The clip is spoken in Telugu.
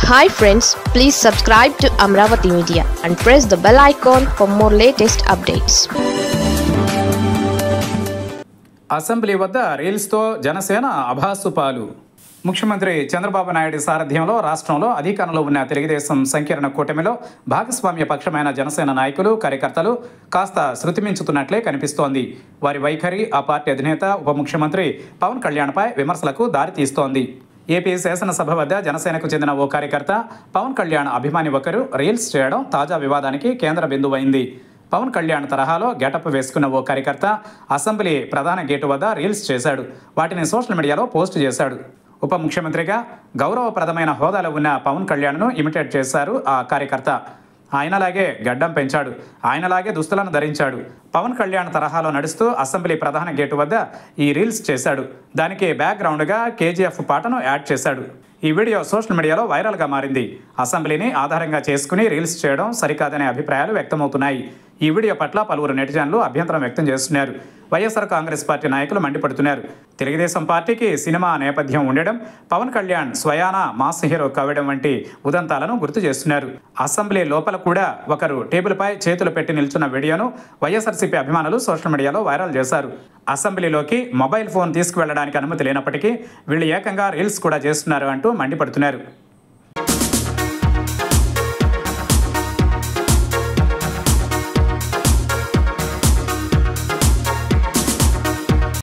Hi friends, please subscribe to Amravati Media and press the bell icon for more latest updates. Assembly వద్ద రీల్స్తో జనసేన అభాసు పాలు. ముఖ్యమంత్రి చంద్రబాబు నాయుడు సారథ్యంలో రాష్ట్రంలో అధికారంలో ఉన్న తెలుగుదేశం సంకీర్ణ కూటమిలో భాగస్వామ్య పక్షమైన జనసేన నాయకులు కార్యకర్తలు కాస్త శృతిమించుతున్నట్లే కనిపిస్తోంది. వారి వైఖరి ఆ పార్టీ అధినేత ఉప ముఖ్యమంత్రి పవన్ కళ్యాణ్పై విమర్శలకు దారితీస్తోంది. ఏపీ శాసనసభ వద్ద జనసేనకు చెందిన ఓ కార్యకర్త పవన్ కళ్యాణ్ అభిమాని ఒకరు రీల్స్ చేయడం తాజా వివాదానికి కేంద్ర బిందువైంది. పవన్ కళ్యాణ్ తరహాలో గెటప్ వేసుకున్న ఓ కార్యకర్త అసెంబ్లీ ప్రధాన గేటు వద్ద రీల్స్ చేశాడు. వాటిని సోషల్ మీడియాలో పోస్ట్ చేశాడు. ఉప ముఖ్యమంత్రిగా గౌరవప్రదమైన హోదాలో ఉన్న పవన్ కళ్యాణ్ను ఇమిటేట్ చేశారు ఆ కార్యకర్త. ఆయనలాగే గడ్డం పెంచాడు, ఆయనలాగే దుస్తులను ధరించాడు. పవన్ కళ్యాణ్ తరహాలో నడుస్తూ అసెంబ్లీ ప్రధాన గేటు వద్ద ఈ రీల్స్ చేశాడు. దానికి బ్యాక్గ్రౌండ్గా కేజీఎఫ్ పాటను యాడ్ చేశాడు. ఈ వీడియో సోషల్ మీడియాలో వైరల్గా మారింది. అసెంబ్లీని ఆధారంగా చేసుకుని రీల్స్ చేయడం సరికాదనే అభిప్రాయాలు వ్యక్తమవుతున్నాయి. ఈ వీడియో పట్ల పలువురు నెటిజన్లు అభ్యంతరం వ్యక్తం చేస్తున్నారు. వైఎస్ఆర్ కాంగ్రెస్ పార్టీ నాయకులు మండిపడుతున్నారు. తెలుగుదేశం పార్టీకి సినిమా నేపథ్యం ఉండడం, పవన్ కళ్యాణ్ స్వయానా మాస్ హీరో కావడం వంటి ఉదంతాలను గుర్తు చేస్తున్నారు. అసెంబ్లీ లోపల కూడా ఒకరు టేబుల్పై చేతులు పెట్టి నిల్చున్న వీడియోను వైఎస్ఆర్సీపీ అభిమానులు సోషల్ మీడియాలో వైరల్ చేశారు. అసెంబ్లీలోకి మొబైల్ ఫోన్ తీసుకువెళ్లడానికి అనుమతి లేనప్పటికీ వీళ్ళు ఏకంగా రీల్స్ కూడా చేస్తున్నారు అంటూ మండిపడుతున్నారు.